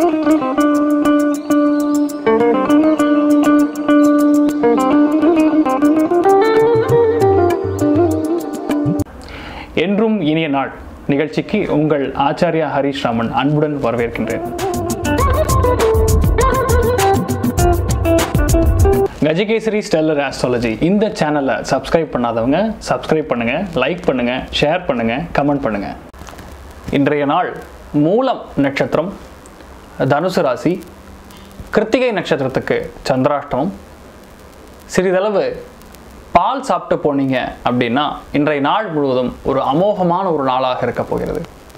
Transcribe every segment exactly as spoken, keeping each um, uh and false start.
என்றும் இனிய நாள் நிகழ்ச்சிக்கு உங்கள் ஆச்சாரியா ஹரீஷ் ராமன் அன்புடன் வரவேற்கின்றேன். கஜகேசரி ஸ்டெல்லர் ஆஸ்ட்ராலஜி இந்த சேனலை சப்ஸ்கிரைப் பண்ணாதவங்க சப்ஸ்கிரைப் பண்ணுங்க, லைக் பண்ணுங்க, ஷேர் பண்ணுங்க, கமெண்ட் பண்ணுங்க. இன்றைய நாள் மூலம் நட்சத்திரம், தனுசு ராசி, கிருத்திகை நட்சத்திரத்துக்கு சந்திராஷ்டமம். சிறிதளவு பால் சாப்பிட்டு போனீங்க அப்படின்னா இன்றைய நாள் முழுவதும் ஒரு அமோகமான ஒரு நாளாக இருக்க போகிறது.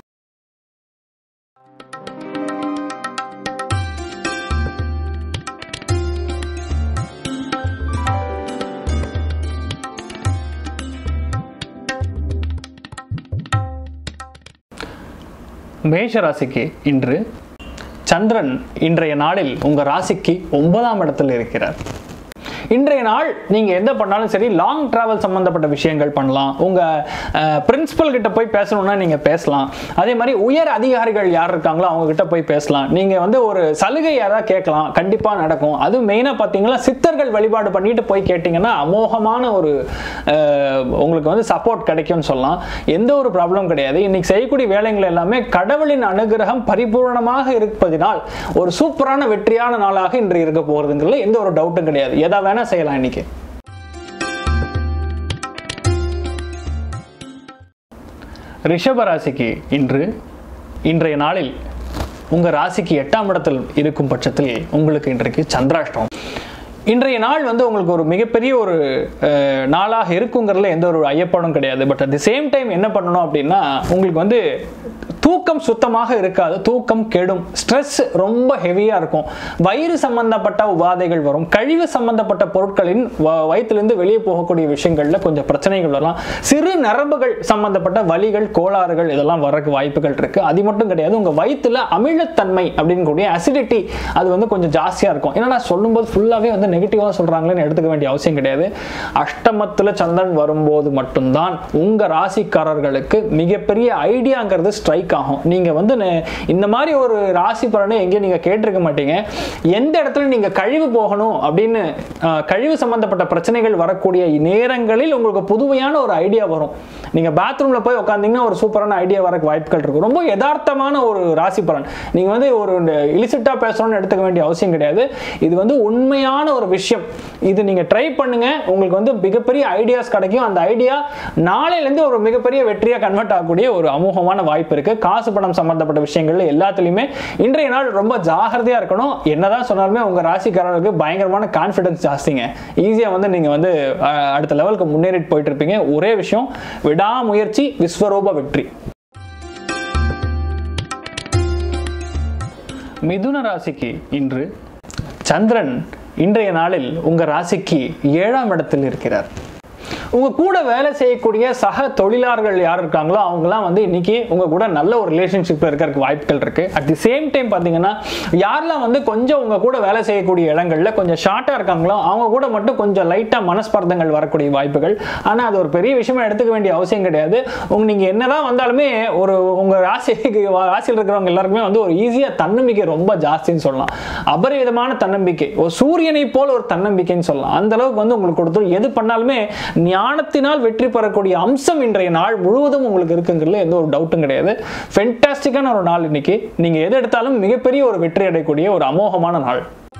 மேஷ ராசிக்கு இன்று சந்திரன் இன்றைய நாளில் உங்க ராசிக்கு ஒன்பதாம் இடத்தில் இருக்கிறார். இன்றைய நாள் நீங்க எந்த பண்ணாலும் சரி, லாங் டிராவல் சம்பந்தப்பட்ட விஷயங்கள் பண்ணலாம். உங்க பிரின்சிபல் கிட்ட போய் பேசணும்னா நீங்க பேசலாம். அதே மாதிரி உயர் அதிகாரிகள் யார் இருக்காங்களோ அவங்க கிட்ட போய் பேசலாம். நீங்க வந்து ஒரு சலுகை யாராவது கேட்கலாம், கண்டிப்பா நடக்கும். அது மெயினா பாத்தீங்கன்னா சித்தர்கள் வழிபாடு பண்ணிட்டு போய் கேட்டீங்கன்னா அமோகமான ஒரு உங்களுக்கு வந்து சப்போர்ட் கிடைக்கும்னு சொல்லலாம். எந்த ஒரு ப்ராப்ளம் கிடையாது. இன்னைக்கு செய்யக்கூடிய வேலைகள் எல்லாமே கடவுளின் அனுகிரகம் பரிபூர்ணமாக இருப்பதினால் ஒரு சூப்பரான வெற்றியான நாளாக இன்று இருக்க போறதுங்கிறதுல எந்த ஒரு டவுட்டும் கிடையாது. ஏதாவது வேணா செய்யலாம். இன்னைக்கு ரிஷப ராசிக்கு இன்று இன்றைய நாளில் உங்க ராசிக்கு எட்டாம் இடத்தில் இருக்கும் பட்சத்தில் உங்களுக்கு இன்றைக்கு சந்திராஷ்டமம். இன்றைய நாள் வந்து உங்களுக்கு ஒரு மிகப்பெரிய ஒரு நாளாக இருக்குங்கிறதுல எந்த ஒரு ஐயப்பாடும் கிடையாது. But at the same time என்ன பண்ணணும் அப்படின்னா, உங்களுக்கு வந்து தூக்கம் சுத்தமாக இருக்காது, தூக்கம் கெடும், ஸ்ட்ரெஸ் ரொம்ப ஹெவியாக இருக்கும், வயிறு சம்பந்தப்பட்ட உபாதைகள் வரும், கழிவு சம்பந்தப்பட்ட பொருட்களின் வயிற்றிலிருந்து வெளியே போகக்கூடிய விஷயங்கள்ல கொஞ்சம் பிரச்சனைகள் வரலாம், சிறு நரம்புகள் சம்பந்தப்பட்ட வலிகள் கோளாறுகள் இதெல்லாம் வரக்கு வாய்ப்புகள் இருக்கு. அது மட்டும் கிடையாது, உங்க வயிற்றுல அமிலத்தன்மை அப்படின்னு கூடிய அசிடிட்டி அது வந்து கொஞ்சம் ஜாஸ்தியா இருக்கும். ஏன்னா நான் சொல்லும்போது ஃபுல்லாவே வந்து நெகட்டிவா சொல்றாங்களேன்னு எடுத்துக்க வேண்டிய அவசியம் கிடையாது. அஷ்டமத்துல சந்திரன் வரும்போது மட்டும்தான் உங்க ராசிக்காரர்களுக்கு மிகப்பெரிய ஐடியாங்கிறது ஸ்ட்ரைக் ஆகும். நீங்க வந்து இந்த மாதிரி ஒரு ராசி பலனை எங்கேயும் நீங்க கேட்டிருக்க மாட்டீங்க. எந்த இடத்துல நீங்க கழிவு போகணும் அப்படின்னு கழிவு சம்பந்தப்பட்ட பிரச்சனைகள் வரக்கூடிய நேரங்களில் உங்களுக்கு புதுமையான ஒரு ஐடியா வரும். நீங்க பாத்ரூம்ல போய் உட்கார்ந்தீங்கன்னா ஒரு சூப்பரான ஐடியா வரக்கு வாய்ப்புகள் இருக்கும். ரொம்ப யதார்த்தமான ஒரு ராசி பலன். நீங்க வந்து ஒரு இலிசிட்டா பேசணும்னு எடுத்துக்க வேண்டிய அவசியம் கிடையாது. இது வந்து உண்மையான ஒரு விஷயம். இது நீங்க ட்ரை பண்ணுங்க, உங்களுக்கு வந்து மிகப்பெரிய ஐடியாஸ் கிடைக்கும். அந்த ஐடியா நாளையில இருந்து ஒரு மிகப்பெரிய வெற்றியா கன்வெர்ட் ஆகக்கூடிய ஒரு அமோகமான வாய்ப்பு இருக்கு. காசு பணம் சம்பந்தப்பட்ட விஷயங்கள்ல எல்லாத்துலயுமே இன்றைய நாள் ரொம்ப ஜாகிரதையா இருக்கணும். என்னதான் சொன்னாலுமே உங்க ராசிக்காரர்களுக்கு பயங்கரமான கான்ஃபிடன்ஸ் ஜாஸ்திங்க. ஈஸியா வந்து நீங்க வந்து அடுத்த லெவலுக்கு முன்னேறிட்டு போயிட்டு இருப்பீங்க. ஒரே விஷயம், விடாமுயற்சி விஸ்வரூப வெற்றி. மிதுன ராசிக்கு இன்று சந்திரன் இன்றைய நாளில் உங்க ராசிக்கு ஏழாம் இடத்தில் இருக்கிறார். உங்க கூட வேலை செய்யக்கூடிய சக தொழிலாளர்கள் யார் இருக்காங்களோ அவங்கலாம் வந்து இன்னைக்கு உங்க கூட நல்ல ஒரு ரிலேஷன்ஷிப்ல இருக்கிறதுக்கு வாய்ப்புகள் இருக்கு. அட் தி சேம் டைம் பாத்தீங்கன்னா யாரெல்லாம் வந்து கொஞ்சம் உங்க கூட வேலை செய்யக்கூடிய இடங்கள்ல கொஞ்சம் ஷார்ட்டா இருக்காங்களோ அவங்க கூட மட்டும் கொஞ்சம் லைட்டா மனஸ்பர்தங்கள் வரக்கூடிய வாய்ப்புகள். ஆனா அது ஒரு பெரிய விஷயமா எடுத்துக்க வேண்டிய அவசியம் கிடையாது. உங்க நீங்க என்னதான் வந்தாலுமே ஒரு உங்க ராசிக்கு ராசியில் இருக்கிறவங்க எல்லாருக்குமே வந்து ஒரு ஈஸியா தன்னம்பிக்கை ரொம்ப ஜாஸ்தின்னு சொல்லலாம். அபரிவிதமான தன்னம்பிக்கை, ஒரு சூரியனை போல ஒரு தன்னம்பிக்கைன்னு சொல்லலாம். அந்த அளவுக்கு வந்து உங்களுக்கு கொடுத்து எது பண்ணாலுமே ஞானத்தினால் வெற்றி பெறக்கூடிய அம்சம் இன்றைய நாள் முழுவதும் உங்களுக்கு இருக்குங்கிறதுல எந்த ஒரு டவுட்டும் கிடையாது. ஃபென்டாஸ்டிக்கான ஒரு நாள் இன்னைக்கு. நீங்க எது எடுத்தாலும் மிகப்பெரிய ஒரு வெற்றி அடையக்கூடிய ஒரு அமோகமான நாள்.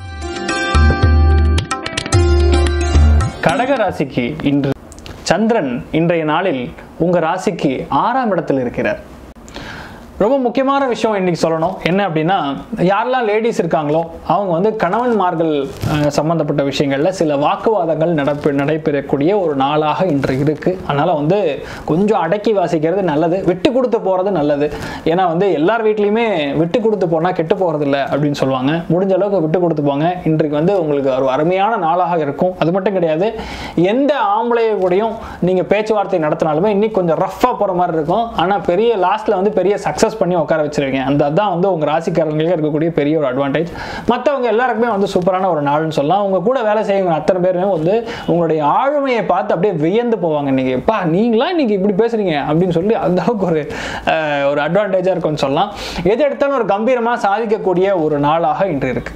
கடக ராசிக்கு இன்று சந்திரன் இன்றைய நாளில் உங்க ராசிக்கு ஆறாம் இடத்தில் இருக்கிறார். ரொம்ப முக்கியமான விஷயம் இன்னைக்கு சொல்லணும். என்ன அப்படின்னா, யாரெல்லாம் லேடிஸ் இருக்காங்களோ அவங்க வந்து கணவன்மார்கள் சம்பந்தப்பட்ட விஷயங்கள்ல சில வாக்குவாதங்கள் நடப்பு நடைபெறக்கூடிய ஒரு நாளாக இன்று இருக்கு. அதனால வந்து கொஞ்சம் அடக்கி வாசிக்கிறது நல்லது, விட்டு கொடுத்து போறது நல்லது. ஏன்னா வந்து எல்லார் வீட்லையுமே விட்டு கொடுத்து போனா கெட்டு போறது இல்லை அப்படின்னு சொல்லுவாங்க. முடிஞ்ச அளவுக்கு விட்டு கொடுத்து போங்க. இன்றைக்கு வந்து உங்களுக்கு ஒரு அருமையான நாளாக இருக்கும். அது மட்டும் கிடையாது, எந்த ஆம்பளைய கூடயும் நீங்க பேச்சுவார்த்தை நடத்தினாலுமே இன்னைக்கு கொஞ்சம் ரஃபா போற மாதிரி இருக்கும். ஆனா பெரிய லாஸ்ட்ல வந்து பெரிய சக்சஸ் இம்ப்ரெஸ் பண்ணி உட்கார வச்சிருவீங்க. அந்த அதான் வந்து உங்கள் ராசிக்காரங்களுக்கு இருக்கக்கூடிய பெரிய ஒரு அட்வான்டேஜ். மற்றவங்க எல்லாருக்குமே வந்து சூப்பரான ஒரு நாள்னு சொல்லலாம். உங்கள் கூட வேலை செய்யவங்க அத்தனை பேருமே வந்து உங்களுடைய ஆளுமையை பார்த்து அப்படியே வியந்து போவாங்க. நீங்கள் எப்பா நீங்களா இன்னைக்கு இப்படி பேசுறீங்க அப்படின்னு சொல்லி அந்த அளவுக்கு ஒரு ஒரு அட்வான்டேஜாக இருக்கும்னு சொல்லலாம். எது எடுத்தாலும் ஒரு கம்பீரமாக சாதிக்கக்கூடிய ஒரு நாளாக இன்று இருக்கு.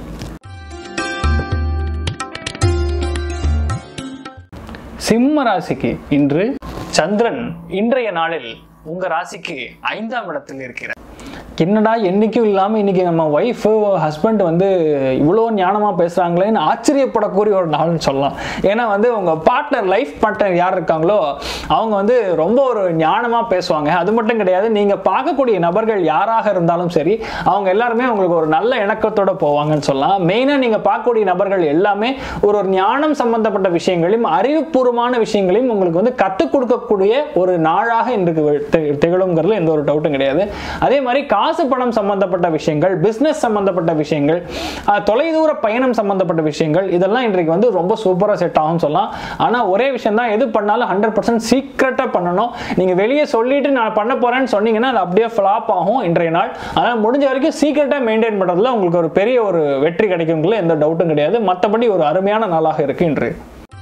சிம்ம ராசிக்கு இன்று சந்திரன் இன்றைய நாளில் உங்க ராசிக்கு ஐந்தாம் இடத்தில் இருக்கிறார். என்னடா என்னைக்கும் இல்லாமல் இன்னைக்கு நம்ம ஒய்ஃபு ஹஸ்பண்ட் வந்து இவ்வளோ ஞானமாக பேசுகிறாங்களேன்னு ஆச்சரியப்படக்கூடிய ஒரு நாள்னு சொல்லலாம். ஏன்னா வந்து உங்கள் பார்ட்னர் லைஃப் பார்ட்னர் யார் இருக்காங்களோ அவங்க வந்து ரொம்ப ஒரு ஞானமாக பேசுவாங்க. அது மட்டும் கிடையாது, நீங்கள் பார்க்கக்கூடிய நபர்கள் யாராக இருந்தாலும் சரி அவங்க எல்லாருமே உங்களுக்கு ஒரு நல்ல இணக்கத்தோடு போவாங்கன்னு சொல்லலாம். மெயினாக நீங்கள் பார்க்கக்கூடிய நபர்கள் எல்லாமே ஒரு ஒரு ஞானம் சம்பந்தப்பட்ட விஷயங்களையும் அறிவுபூர்வமான விஷயங்களையும் உங்களுக்கு வந்து கற்றுக் கொடுக்கக்கூடிய ஒரு நாளாக இன்றைக்கு திகழுங்கிறதுல எந்த ஒரு டவுட்டும் கிடையாது. அதே மாதிரி காசு பணம் சம்பந்தப்பட்ட விஷயங்கள், பிசினஸ் சம்பந்தப்பட்ட விஷயங்கள், தொலைதூர பயணம் சம்பந்தப்பட்ட விஷயங்கள் இதெல்லாம் இன்றைக்கு வந்து ரொம்ப சூப்பரா செட் ஆகும் சொல்லலாம். ஆனா ஒரே விஷயம் தான், எது பண்ணாலும் ஹண்ட்ரட் பர்சன்ட் சீக்ரெட்டா பண்ணணும். நீங்க வெளியே சொல்லிட்டு நான் பண்ண போறேன்னு சொன்னீங்கன்னா அது அப்படியே ஃபிளாப் ஆகும் இன்றைய நாள். அதனால முடிஞ்ச வரைக்கும் சீக்ரெட்டா மெயின்டைன் பண்றதுல உங்களுக்கு ஒரு பெரிய ஒரு வெற்றி கிடைக்கும்ல எந்த டவுட்டும் கிடையாது. மற்றபடி ஒரு அருமையான நாளாக இருக்கு இன்று.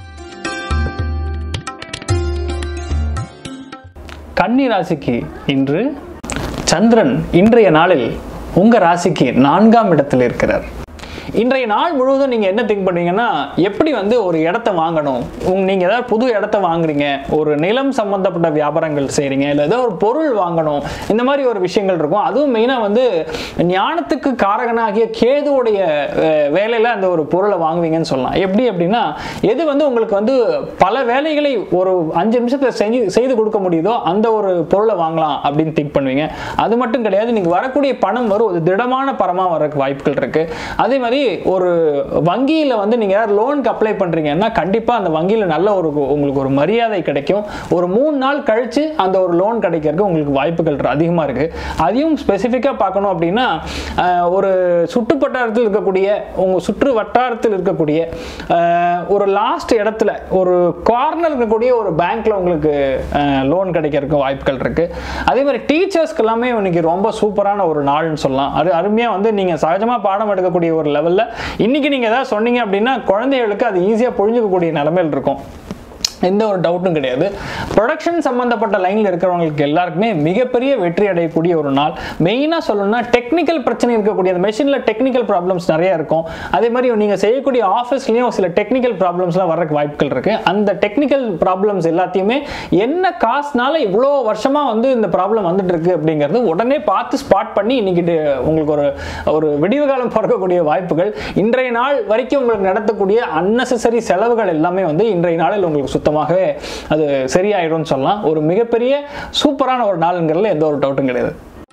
கன்னி ராசிக்கு இன்று சந்திரன் இன்றைய நாளில் உங்க ராசிக்கு நான்காம் இடத்தில் இருக்கிறார். இன்றைய நாள் முழுவதும் நீங்கள் என்ன திங்க் பண்ணுவீங்கன்னா, எப்படி வந்து ஒரு இடத்த வாங்கணும், உங்க நீங்கள் ஏதாவது புது இடத்த வாங்குறீங்க, ஒரு நிலம் சம்பந்தப்பட்ட வியாபாரங்கள் செய்கிறீங்க, இல்லை ஏதோ ஒரு பொருள் வாங்கணும், இந்த மாதிரி ஒரு விஷயங்கள் இருக்கும். அதுவும் மெயினாக வந்து ஞானத்துக்கு காரகனாகிய கேதுவுடைய வேலையில் அந்த ஒரு பொருளை வாங்குவீங்கன்னு சொல்லலாம். எப்படி அப்படின்னா, எது வந்து உங்களுக்கு வந்து பல வேலைகளை ஒரு அஞ்சு நிமிஷத்தை செஞ்சு செய்து கொடுக்க முடியுதோ அந்த ஒரு பொருளை வாங்கலாம் அப்படின்னு திங்க் பண்ணுவீங்க. அது மட்டும் கிடையாது, நீங்கள் வரக்கூடிய பணம் வரும் ஒரு திடமான பணமாக வரக்கு வாய்ப்புகள் இருக்குது. அதே மாதிரி ஒரு வங்கியில வந்து நீங்க லோனுக்கு அப்ளை பண்றீங்கன்னா கண்டிப்பா அந்த வங்கியில நல்ல ஒரு உங்களுக்கு ஒரு மரியாதை கிடைக்கும். ஒரு மூணு நாள் கழிச்சு அந்த ஒரு லோன் கிடைக்கிறதுக்கு உங்களுக்கு வாய்ப்புகள் அதிகமா இருக்கு. அதையும் ஸ்பெசிஃபிக்கா பார்க்கணும் அப்படின்னா, ஒரு சுற்று வட்டாரத்தில் இருக்கக்கூடிய உங்க சுற்று வட்டாரத்தில் இருக்கக்கூடிய ஒரு லாஸ்ட் இடத்துல ஒரு கார்னர் இருக்கக்கூடிய ஒரு பேங்க்ல உங்களுக்கு லோன் கிடைக்கிறதுக்கு வாய்ப்புகள் இருக்கு. அதே மாதிரி டீச்சர்ஸ்க்கு எல்லாமே இன்னைக்கு ரொம்ப சூப்பரான ஒரு நாள்னு சொல்லலாம். அது அருமையா வந்து நீங்க சகஜமா பாடம் எடுக்கக்கூடிய ஒரு லெவல் இன்னைக்கு நீங்க ஏதாவது சொன்னீங்க அப்படின்னா குழந்தைகளுக்கு அது ஈஸியா புரிஞ்சுக்கக்கூடிய நிலைமையில் இருக்கும். எந்த ஒரு டவுட்டும் கிடையாது. ப்ரொடக்ஷன் சம்பந்தப்பட்ட லைனில் இருக்கிறவங்களுக்கு எல்லாருக்குமே மிகப்பெரிய வெற்றி அடையக்கூடிய ஒரு நாள். மெயினாக சொல்லணும்னா டெக்னிக்கல் பிரச்சனை இருக்கக்கூடிய அந்த மெஷினில் டெக்னிக்கல் ப்ராப்ளம்ஸ் நிறைய இருக்கும். அதே மாதிரி நீங்கள் செய்யக்கூடிய ஆஃபீஸ்லேயும் சில டெக்னிக்கல் ப்ராப்ளம்ஸ்லாம் வரக்கு வாய்ப்புகள் இருக்குது. அந்த டெக்னிக்கல் ப்ராப்ளம்ஸ் எல்லாத்தையுமே என்ன காசுனால இவ்வளோ வருஷமாக வந்து இந்த ப்ராப்ளம் வந்துட்டு இருக்கு அப்படிங்கிறது உடனே பார்த்து ஸ்பாட் பண்ணி இன்னைக்கு உங்களுக்கு ஒரு ஒரு விடிவு காலம் பிறக்கக்கூடிய வாய்ப்புகள். இன்றைய நாள் வரைக்கும் உங்களுக்கு நடத்தக்கூடிய அன்னெசரி செலவுகள் எல்லாமே வந்து இன்றைய நாளில் உங்களுக்கு சுத்த அது சரியாயிடும் சொல்லலாம். ஒரு மிகப்பெரிய சூப்பரான ஒரு நாள்ங்கிறதுல எந்த ஒரு டவுட்டும் கிடையாது.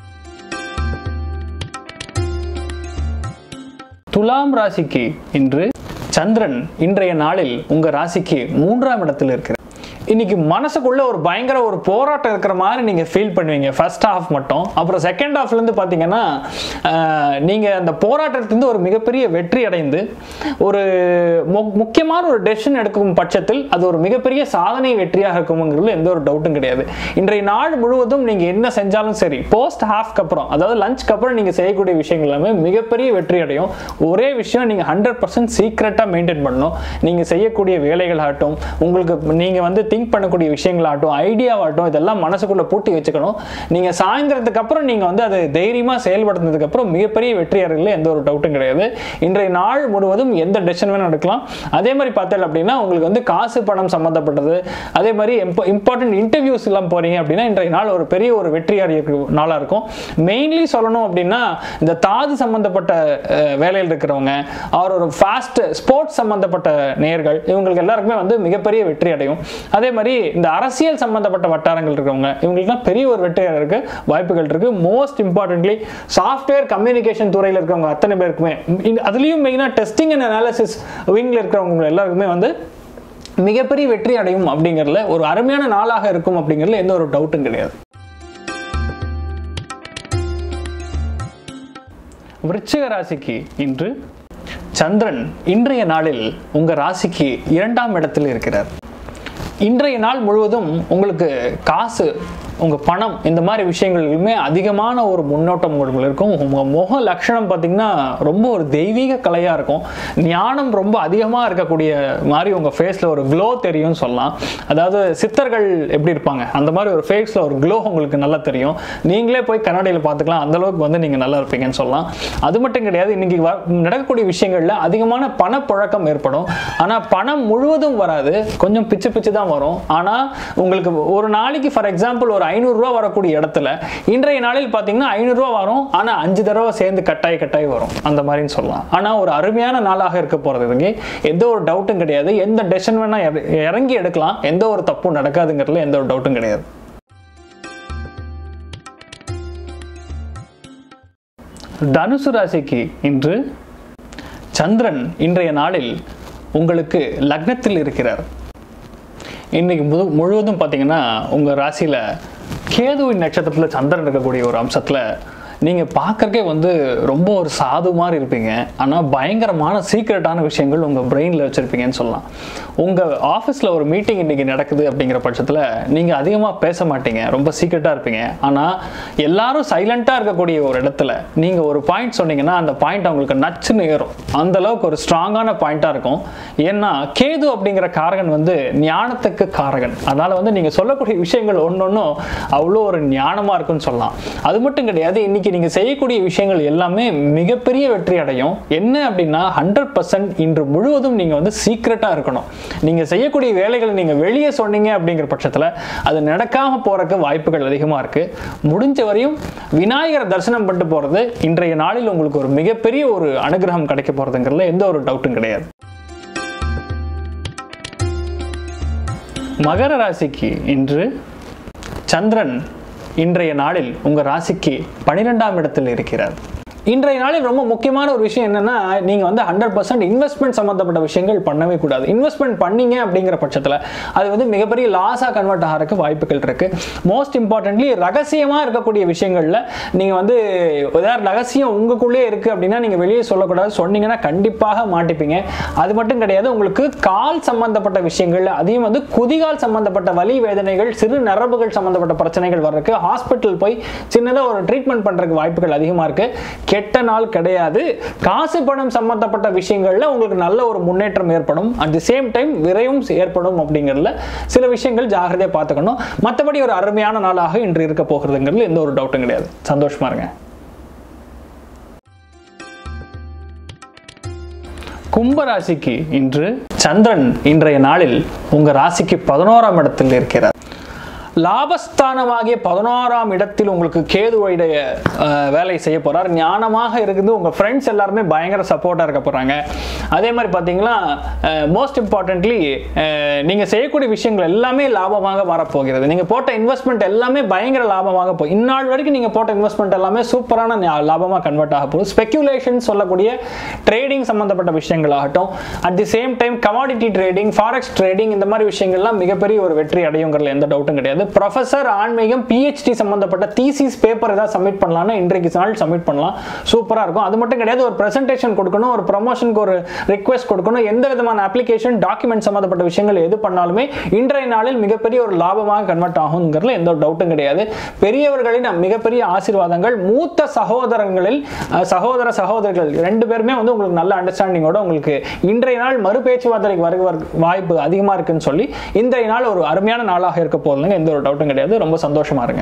துலாம் ராசிக்கு இன்று சந்திரன் இன்றைய நாளில் உங்க ராசிக்கு மூன்றாம் இடத்தில் இருக்கிறார். இன்னைக்கு மனசுக்குள்ள ஒரு பயங்கர ஒரு போராட்டம் இருக்கிற மாதிரி நீங்க ஃபீல் பண்ணுவீங்க ஃபர்ஸ்ட் ஹாஃப் மட்டும். அப்புறம் செகண்ட் ஹாஃப்ல இருந்து பாத்தீங்கன்னா நீங்க அந்த போராட்டத்திலிருந்து ஒரு மிகப்பெரிய வெற்றி அடைந்து ஒரு முக்கியமான ஒரு டெசிஷன் எடுக்கும் பட்சத்தில் அது ஒரு மிகப்பெரிய சாதனை வெற்றியாக இருக்கும்ங்கிறது எந்த ஒரு டவுட்டும் கிடையாது. இன்றைய நாள் முழுவதும் நீங்க என்ன செஞ்சாலும் சரி போஸ்ட் ஹாஃப்க்கு அப்புறம் அதாவது லஞ்சுக்கு அப்புறம் நீங்க செய்யக்கூடிய விஷயங்கள் எல்லாமே மிகப்பெரிய வெற்றி அடையும். ஒரே விஷயம், நீங்க ஹண்ட்ரட் பர்சன்ட் சீக்ரெட்டா மெயின்டைன் பண்ணணும். நீங்க செய்யக்கூடிய வேலைகள் ஆகட்டும், உங்களுக்கு நீங்க வந்து திங்க் பண்ணக்கூடிய விஷயங்களாகட்டும், ஐடியாவாகட்டும், இதெல்லாம் மனசுக்குள்ள பூட்டி வச்சுக்கணும். நீங்க சாயந்தரத்துக்கு அப்புறம் நீங்க வந்து அதை தைரியமா செயல்படுத்தினதுக்கு அப்புறம் மிகப்பெரிய வெற்றியாளர்கள் எந்த ஒரு டவுட்டும் கிடையாது. இன்றைய நாள் முழுவதும் எந்த டெசிஷன் வேணும் எடுக்கலாம். அதே மாதிரி பார்த்தீங்க அப்படின்னா உங்களுக்கு வந்து காசு பணம் சம்பந்தப்பட்டது, அதே மாதிரி இம்பார்ட்டன்ட் இன்டர்வியூஸ் எல்லாம் போறீங்க அப்படின்னா இன்றைய நாள் ஒரு பெரிய ஒரு வெற்றியாளர் நாளா இருக்கும். மெயின்லி சொல்லணும் அப்படின்னா இந்த தாது சம்பந்தப்பட்ட வேலையில் இருக்கிறவங்க, அவர் ஒரு ஃபாஸ்ட் ஸ்போர்ட்ஸ் சம்பந்தப்பட்ட நேயர்கள், இவங்களுக்கு எல்லாருக்குமே வந்து மிகப்பெரிய வெற்றி அடையும். அதே மாதிரி இந்த அரசியல் சம்பந்தப்பட்ட வட்டாரங்கள் இருக்கவங்க இவங்களுக்கு பெரிய ஒரு வெற்றியாக இருக்கு வாய்ப்புகள் இருக்கு. மோஸ்ட் இம்பார்ட்டன்ட்லி சாஃப்ட்வேர் கம்யூனிகேஷன் துறையில் இருக்கவங்க அத்தனை பேருக்குமே, அதுலயும் மெயினா டெஸ்டிங் அண்ட் அனாலிசிஸ் விங்ல இருக்கிறவங்க எல்லாருக்குமே வந்து மிகப்பெரிய வெற்றி அடையும் அப்படிங்கிறதுல ஒரு அருமையான நாளாக இருக்கும் அப்படிங்கிறதுல எந்த ஒரு டவுட்டும் கிடையாது. விருச்சிக ராசிக்கு இன்று சந்திரன் இன்றைய நாளில் உங்க ராசிக்கு இரண்டாம் இடத்தில் இருக்கிறார். இன்றைய நாள் முழுவதும் உங்களுக்கு காசு உங்கள் பணம் இந்த மாதிரி விஷயங்களுமே அதிகமான ஒரு முன்னோட்டம் உங்களுக்கு இருக்கும். உங்கள் முக லட்சணம் பார்த்திங்கன்னா ரொம்ப ஒரு தெய்வீக கலையாக இருக்கும். ஞானம் ரொம்ப அதிகமாக இருக்கக்கூடிய மாதிரி உங்கள் ஃபேஸில் ஒரு க்ளோ தெரியும்னு சொல்லலாம். அதாவது சித்தர்கள் எப்படி இருப்பாங்க அந்த மாதிரி ஒரு ஃபேஸில் ஒரு க்ளோ உங்களுக்கு நல்லா தெரியும். நீங்களே போய் கண்ணாடியில் பார்த்துக்கலாம், அந்தளவுக்கு வந்து நீங்கள் நல்லா இருப்பீங்கன்னு சொல்லலாம். அது மட்டும் கிடையாது, இன்றைக்கி நடக்கக்கூடிய விஷயங்களில் அதிகமான பணப்புழக்கம் ஏற்படும். ஆனால் பணம் முழுவதும் வராது, கொஞ்சம் பிச்சு பிச்சு தான் வரும். ஆனால் உங்களுக்கு ஒரு நாளைக்கு ஃபார் எக்ஸாம்பிள் ஒரு ஐநூறுரூவா வரக்கூடிய இடத்துல இன்றைய நாளில் பார்த்தீங்கன்னா ஐநூறுரூவா வரும், ஆனால் அஞ்சு தடவை சேர்ந்து கட்டாய் கட்டாய் வரும் அந்த மாதிரின்னு சொல்லலாம். ஆனால் ஒரு அருமையான நாளாக இருக்க போகிறதுக்கு எந்த ஒரு டவுட்டும் கிடையாது. எந்த டெசிஷன் வேணால் இறங்கி எடுக்கலாம், எந்த ஒரு தப்பும் நடக்காதுங்கிறதுல எந்த ஒரு டவுட்டும் கிடையாது. தனுசு ராசிக்கு இன்று சந்திரன் இன்றைய நாளில் உங்களுக்கு லக்னத்தில் இருக்கிறார். இன்னைக்கு முழு முழுவதும் பார்த்தீங்கன்னா உங்கள் ராசியில் கேதுவின் நட்சத்திரத்தில் சந்திரன் இருக்கக்கூடிய ஒரு அம்சத்தில் நீங்கள் பார்க்கறக்கே வந்து ரொம்ப ஒரு சாது மாதிரி இருப்பீங்க. ஆனால் பயங்கரமான சீக்ரெட்டான விஷயங்கள் உங்கள் பிரெயினில் வச்சுருப்பீங்கன்னு சொல்லலாம். உங்கள் ஆஃபீஸில் ஒரு மீட்டிங் இன்றைக்கி நடக்குது அப்படிங்கிற பட்சத்தில் நீங்கள் அதிகமாக பேச மாட்டீங்க, ரொம்ப சீக்ரெட்டாக இருப்பீங்க. ஆனால் எல்லாரும் சைலண்ட்டாக இருக்கக்கூடிய ஒரு இடத்துல நீங்கள் ஒரு பாயிண்ட் சொன்னீங்கன்னா அந்த பாயிண்ட் அவங்களுக்கு நச்சுன்னு ஏறும். அந்தளவுக்கு ஒரு ஸ்ட்ராங்கான பாயிண்ட்டாக இருக்கும். ஏன்னா கேது அப்படிங்கிற காரகன் வந்து ஞானத்துக்கு காரகன். அதனால் வந்து நீங்கள் சொல்லக்கூடிய விஷயங்கள் ஒன்று ஒன்றும் அவ்வளோ ஒரு ஞானமாக இருக்குன்னு சொல்லலாம். அது மட்டும் கிடையாது, இன்னைக்கு நீங்க செய்யக்கூடிய விஷயங்கள் எல்லாமே மிகப்பெரிய வெற்றி அடையும். என்ன அப்படின்னா ஹண்ட்ரட் பர்சன்ட் இன்று முழுவதும் நீங்க வந்து சீக்ரெட்டா இருக்கணும். நீங்க செய்யக்கூடிய வேலைகளை நீங்க வெளியே சொன்னீங்க அப்படிங்கிற பட்சத்தில் அது நடக்காம போறதுக்கு வாய்ப்புகள் அதிகமா இருக்கு. முடிஞ்ச வரையும் விநாயகரை தரிசனம் பண்ணிட்டு போறது இன்றைய நாளில் உங்களுக்கு ஒரு மிகப்பெரிய ஒரு அனுகிரகம் கிடைக்க போறதுங்கிறதுல எந்த ஒரு டவுட்டும் கிடையாது. மகர ராசிக்கு இன்று சந்திரன் இன்றைய நாளில் உங்கள் ராசிக்கு பன்னிரெண்டாம் இடத்தில் இருக்கிறார். இன்றைய நாளில் ரொம்ப முக்கியமான ஒரு விஷயம் என்னன்னா, நீங்கள் வந்து ஹண்ட்ரட் பர்சன்ட் இன்வெஸ்ட்மெண்ட் சம்மந்தப்பட்ட விஷயங்கள் பண்ணவே கூடாது. இன்வெஸ்ட்மெண்ட் பண்ணீங்க அப்படிங்கிற பட்சத்தில் அது வந்து மிகப்பெரிய லாஸாக கன்வெர்ட் ஆகிறதுக்கு வாய்ப்புகள் இருக்கு. மோஸ்ட் இம்பார்ட்டன்ட்லி ரகசியமாக இருக்கக்கூடிய விஷயங்களில் நீங்கள் வந்து ஏதாவது ரகசியம் உங்களுக்குள்ளே இருக்குது அப்படின்னா நீங்கள் வெளியே சொல்லக்கூடாது. சொன்னீங்கன்னா கண்டிப்பாக மாட்டிப்பீங்க. அது மட்டும் கிடையாது, உங்களுக்கு கால் சம்பந்தப்பட்ட விஷயங்கள் அதையும் வந்து குதிகால் சம்பந்தப்பட்ட வலி வேதனைகள், சிறு நரம்புகள் சம்பந்தப்பட்ட பிரச்சனைகள் வர்றதுக்கு ஹாஸ்பிட்டல் போய் சின்னதாக ஒரு ட்ரீட்மெண்ட் பண்ணுறதுக்கு வாய்ப்புகள் அதிகமாக இருக்குது. கெட்ட நாள் கிடையாது. காசு பணம் சம்பந்தப்பட்ட விஷயங்கள்ல உங்களுக்கு நல்ல ஒரு முன்னேற்றம் ஏற்படும். அட் தி சேம் டைம் விரைவும் ஏற்படும். அப்படிங்கிறதுல சில விஷயங்கள் ஜாகிரதையா பார்த்துக்கணும். மற்றபடி ஒரு அருமையான நாளாக இன்று இருக்க போகிறதுங்கிறதுல எந்த ஒரு டவுட்டும் கிடையாது. சந்தோஷமா இருங்க. கும்பராசிக்கு இன்று சந்திரன் இன்றைய நாளில் உங்க ராசிக்கு பதினோராம் இடத்தில் இருக்கிறார். லாபஸ்தானமாகிய பதினோராம் இடத்தில் உங்களுக்கு கேதுவுடைய வேலை செய்ய போறார். ஞானமாக இருக்குது. உங்க ஃப்ரெண்ட்ஸ் எல்லாருமே பயங்கர சப்போர்ட்டா இருக்க போறாங்க. அதே மாதிரி பார்த்தீங்கன்னா மோஸ்ட் இம்பார்ட்டன்ட்லி நீங்க செய்யக்கூடிய விஷயங்கள் எல்லாமே லாபமாக வரப்போகிறது. நீங்க போட்ட இன்வெஸ்ட்மெண்ட் எல்லாமே பயங்கர லாபமாக போகும். இந்நாள் வரைக்கும் நீங்க போட்ட இன்வெஸ்ட்மெண்ட் எல்லாமே சூப்பரான லாபமாக கன்வெர்ட் ஆக போகுது. ஸ்பெகுலேஷன் சொல்லக்கூடிய ட்ரேடிங் சம்பந்தப்பட்ட விஷயங்கள் ஆகட்டும், at the same time commodity trading, forex trading, இந்த மாதிரி விஷயங்கள்லாம் மிகப்பெரிய ஒரு வெற்றி அடையுங்கிறதுல எந்த டவுட்டும் கிடையாது. ப்ரொஃபசர் ஆன்மீகம் பிஹெச்டி சம்பந்தப்பட்ட தீசிஸ் பேப்பர் ஏதாவது சப்மிட் பண்ணலாம்னா இன்றைக்கு நாள் சப்மிட் பண்ணலாம். சூப்பரா இருக்கும். அது மட்டும் கிடையாது, ஒரு பிரசன்டேஷன் கொடுக்கணும், ஒரு ப்ரமோஷனுக்கு ஒரு ரிக்வெஸ்ட் கொடுக்கணும், எந்த விதமான அப்ளிகேஷன் டாக்குமெண்ட் சம்பந்தப்பட்ட விஷயங்கள் எது பண்ணாலுமே இன்றைய நாளில் மிகப்பெரிய ஒரு லாபமாக கன்வெர்ட் ஆகுங்கிறதுல எந்த டவுட்டும் கிடையாது. பெரியவர்களின் மிகப்பெரிய ஆசீர்வாதங்கள், மூத்த சகோதரங்களில் சகோதர சகோதரிகள் ரெண்டு பேருமே வந்து உங்களுக்கு நல்ல அண்டர்ஸ்டாண்டிங்கோட உங்களுக்கு இன்றைய நாள் மறு பேச்சுவார்த்தைக்கு வருகிற வாய்ப்பு அதிகமா இருக்குன்னு சொல்லி இன்றைய நாள் ஒரு அருமையான நாளாக இருக்க போகுதுங்க. எந்த ஒரு டவுட்டும் கிடையாது. ரொம்ப சந்தோஷமா இருங்க.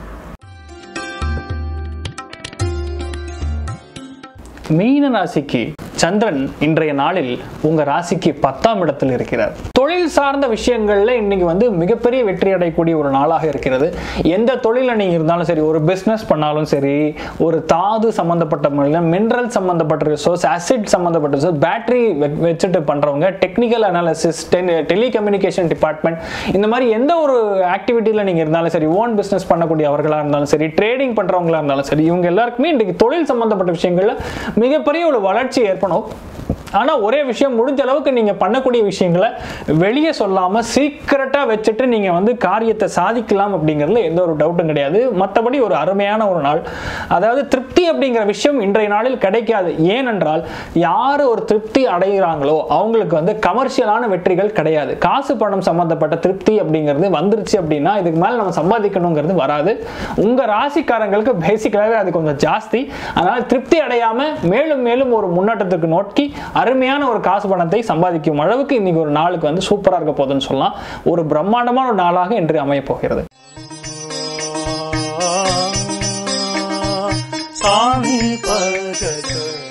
மீன ராசிக்கு சந்திரன் இன்றைய நாளில் உங்க ராசிக்கு பத்தாம் இடத்தில் இருக்கிறார். தொழில் சார்ந்த விஷயங்கள்ல இன்னைக்கு வந்து மிகப்பெரிய வெற்றி அடையக்கூடிய ஒரு நாளாக இருக்கிறது. எந்த தொழில நீங்க இருந்தாலும் சரி, ஒரு பிசினஸ் பண்ணாலும் சரி, ஒரு தாது சம்பந்தப்பட்ட மினரல் சம்பந்தப்பட்ட ரிசோர்ஸ், ஆசிட் சம்பந்தப்பட்ட ரிசோர்ஸ், பேட்டரி வச்சுட்டு பண்றவங்க, டெக்னிக்கல் அனாலிசிஸ், டெலிகம்யூனிகேஷன் டிபார்ட்மெண்ட், இந்த மாதிரி எந்த ஒரு ஆக்டிவிட்டியில நீங்க இருந்தாலும் சரி, ஓன் பிசினஸ் பண்ணக்கூடிய அவர்களா இருந்தாலும் சரி, ட்ரேடிங் பண்றவங்களா இருந்தாலும் சரி, இவங்க எல்லாருக்குமே இன்றைக்கு தொழில் சம்பந்தப்பட்ட விஷயங்கள்ல மிகப்பெரிய ஒரு வளர்ச்சி ஏற்படும். ஆனால் ஒரே விஷயம், முடிஞ்ச அளவுக்கு நீங்கள் பண்ணக்கூடிய விஷயங்களை வெளியே சொல்லாமல் சீக்கிரட்டாக வச்சுட்டு நீங்கள் வந்து காரியத்தை சாதிக்கலாம் அப்படிங்கிறதுல எந்த ஒரு டவுட்டும் கிடையாது. மற்றபடி ஒரு அருமையான ஒரு நாள். அதாவது திருப்தி அப்படிங்கிற விஷயம் இன்றைய நாளில் கிடைக்காது. ஏனென்றால் யார் ஒரு திருப்தி அடைகிறாங்களோ அவங்களுக்கு வந்து கமர்ஷியலான வெற்றிகள் கிடையாது. காசு பணம் சம்பந்தப்பட்ட திருப்தி அப்படிங்கிறது வந்துருச்சு அப்படின்னா இதுக்கு மேலே நம்ம சம்பாதிக்கணுங்கிறது வராது. உங்கள் ராசிக்காரங்களுக்கு பேசிக்கலாகவே அது கொஞ்சம் ஜாஸ்தி. அதனால் திருப்தி அடையாமல் மேலும் மேலும் ஒரு முன்னேற்றத்துக்கு நோக்கி அருமையான ஒரு காசு பணத்தை சம்பாதிக்கும் அளவுக்கு இன்னைக்கு ஒரு நாளுக்கு வந்து சூப்பரா இருக்க போகுதுன்னு சொல்லலாம். ஒரு பிரம்மாண்டமான ஒரு நாளாக இன்று அமைய போகிறது. சாமி பகத